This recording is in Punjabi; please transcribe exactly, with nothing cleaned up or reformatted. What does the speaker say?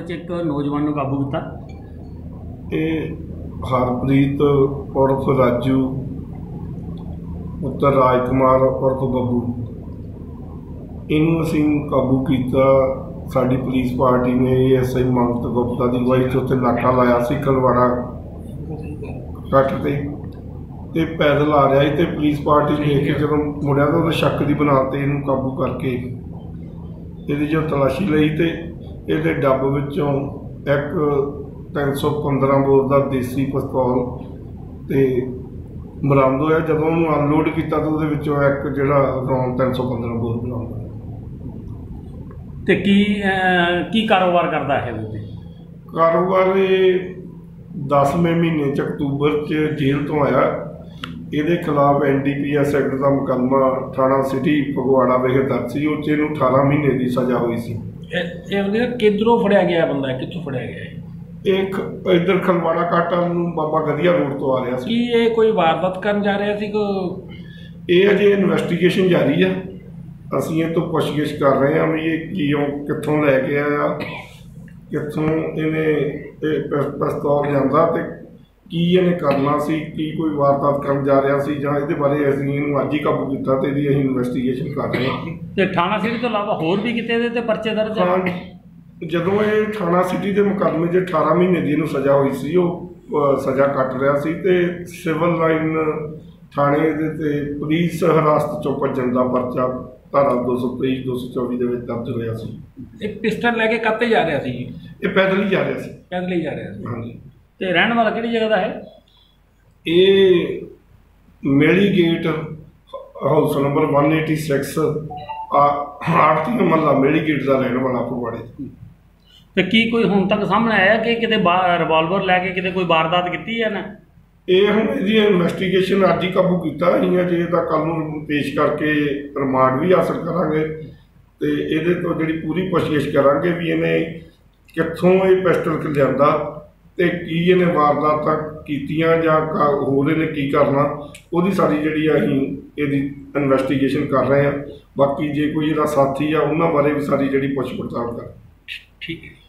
ਵਿੱਚ ਇੱਕ ਨੌਜਵਾਨ ਨੂੰ ਕਾਬੂ ਕੀਤਾ। ਇਹ ਹਰਪ੍ਰੀਤ ਉਰਫ ਰਾਜੂ ਪੁੱਤਰ ਰਾਜ ਕੁਮਾਰ उर्फ ਬੱਬੂ, ਇਹਨੂੰ ਅਸੀਂ ਕਾਬੂ ਕੀਤਾ। ਸਾਡੀ ਪੁਲਿਸ ਪਾर्टी ने एस आई मंगत गुप्ता की अगवाई च उत्थे नाका लाया सी खलवाड़ा कट ते ते पैदल आ रहा तो पुलिस पार्टी देख के जो मुड़िया तो शक की बना के इनू काबू करके ये जो तलाशी लई तो ये डब विचों एक तीन सौ पंद्रह बोर का देसी पिस्तौल तो बरामद होया। जदों उन्होंने अनलोड किया तो वो एक जो रौंद तीन सौ पंद्रह बोर बरामद। ਤੇ ਕੀ ਕੀ ਕਾਰੋਬਾਰ ਕਰਦਾ ਹੈ ਉਹ? ਕਾਰੋਬਾਰ ਇਹ ਦਸਵੇਂ ਮਹੀਨੇ ਚ ਅਕਤੂਬਰ ਚ ਜੇਲ੍ਹ ਤੋਂ ਆਇਆ। ਇਹਦੇ ਖਿਲਾਫ N D P S act ਦਾ ਮੁਕੱਦਮਾ ਥਾਣਾ ਸਿਟੀ ਫਗਵਾੜਾ ਵਿਖੇ ਦਰਜ ਸੀ। ਉਹ 'ਚ ਇਹਨੂੰ ਅਠਾਰਾਂ ਮਹੀਨੇ ਦੀ ਸਜ਼ਾ ਹੋਈ ਸੀ। ਇਹ ਕਿੱਧਰੋਂ ਫੜਿਆ ਗਿਆ ਬੰਦਾ, ਕਿੱਥੋਂ ਫੜਿਆ ਗਿਆ? ਇਹ ਇੱਧਰ ਖਲਵਾੜਾ ਕਾਟਾ ਨੂੰ ਬਾਬਾ ਗਦੀਆ ਰੋਡ ਤੋਂ ਆ ਰਿਹਾ ਸੀ। ਕੀ ਇਹ ਕੋਈ ਵਾਰਦਾਤ ਕਰਨ ਜਾ ਰਿਹਾ ਸੀ? ਕੋ ਇਹ ਅਜੇ ਇਨਵੈਸਟੀਗੇਸ਼ਨ ਜਾਰੀ ਆ। ਅਸੀਂ ਇਹ ਤੋਂ ਪੁੱਛਗਿੱਛ ਕਰ ਰਹੇ ਹਾਂ ਵੀ ਇਹ ਕਿਉਂ ਕਿੱਥੋਂ ਲੈ ਕੇ ਆਇਆ, ਕਿੱਥੋਂ ਇਹਨੇ ਇਹ ਪਿਸਤੌਲ ਜਾਂਦਾ ਤੇ ਕੀ ਇਹਨੇ ਕਰਨਾ ਸੀ, ਕੀ ਕੋਈ ਵਾਰਦਾਤ ਕਰਨ ਜਾ ਰਿਹਾ ਸੀ ਜਾਂ ਇਹਦੇ ਬਾਰੇ ਅਸੀਂ ਇਹਨੂੰ ਅੱਜ ਹੀ ਕਾਬੂ ਕੀਤਾ ਤੇ ਇਹਦੀ ਅਸੀਂ ਇਨਵੈਸਟੀਗੇਸ਼ਨ ਕਰ ਰਹੇ ਹਾਂ। ਤੇ ਥਾਣਾ ਸਿਟੀ ਤੋਂ ਇਲਾਵਾ ਹੋਰ ਵੀ ਕਿਤੇ ਇਹਦੇ ਤੇ ਪਰਚੇ ਦਰਜ ਹਾਂ। ਜਦੋਂ ਇਹ ਥਾਣਾ ਸਿਟੀ ਦੇ ਮੁਕੱਦਮੇ 'ਚ ਅਠਾਰਾਂ ਮਹੀਨੇ ਦੀ ਇਹਨੂੰ ਸਜ਼ਾ ਹੋਈ ਸੀ, ਉਹ ਸਜ਼ਾ ਕੱਟ ਰਿਹਾ ਸੀ ਤੇ ਸਿਵਲ ਲਾਈਨ ਥਾਣੇ ਦੇ ਤੇ ਪੁਲਿਸ ਹਿਰਾਸਤ 'ਚੋਂ ਭੱਜਣ ਦਾ ਪਰਚਾ धारा दो सौ तेईस दो सौ चौबी के दर्ज होया सी। एक पिस्टल लैके कत्ते जा रहा सी? ये पैदल ही जा रहा सी। पैदल ही जा रहा सी। हाँ जी। ते रहने वाला किहड़ी जगह दा है? ये मेली गेट हाउस नंबर एक सौ छियासी आड़ती महला मेली गेट का रहने वाला फगवाड़े। ते की कोई हुण तक सामने आया कि किते रिवाल्वर लैके किते कोई वारदात कीती है ना? ਇਹ ਹੁਣ ਇਹਦੀ ਇਨਵੈਸਟੀਗੇਸ਼ਨ ਅੱਜ ਹੀ ਕਾਬੂ ਕੀਤਾ ਅਸੀਂ। ਅਜੇ ਇਹਦਾ ਕੱਲ੍ਹ ਨੂੰ ਪੇਸ਼ ਕਰਕੇ ਰਿਮਾਂਡ ਵੀ ਹਾਸਲ ਕਰਾਂਗੇ ਤੇ ਇਹਦੇ ਤੋਂ ਜਿਹੜੀ ਪੂਰੀ ਪੁੱਛਗਿੱਛ ਕਰਾਂਗੇ ਵੀ ਇਹਨੇ ਕਿੱਥੋਂ ਇਹ ਪਿਸਟਲ ਲਿਆਂਦਾ ਤੇ ਕੀ ਇਹਨੇ ਵਾਰਦਾਤਾਂ ਕੀਤੀਆਂ ਜਾਂ ਹੋਰ ਇਹਨੇ ਕੀ ਕਰਨਾ, ਉਹਦੀ ਸਾਰੀ ਜਿਹੜੀ ਅਸੀਂ ਇਹਦੀ ਇਨਵੈਸਟੀਗੇਸ਼ਨ ਕਰ ਰਹੇ ਹਾਂ। ਬਾਕੀ ਜੇ ਕੋਈ ਇਹਦਾ ਸਾਥੀ ਆ ਉਹਨਾਂ ਬਾਰੇ ਵੀ ਸਾਰੀ ਜਿਹੜੀ ਪੁੱਛ ਪੜਤਾਲ ਕਰ। ਠੀਕ ਹੈ।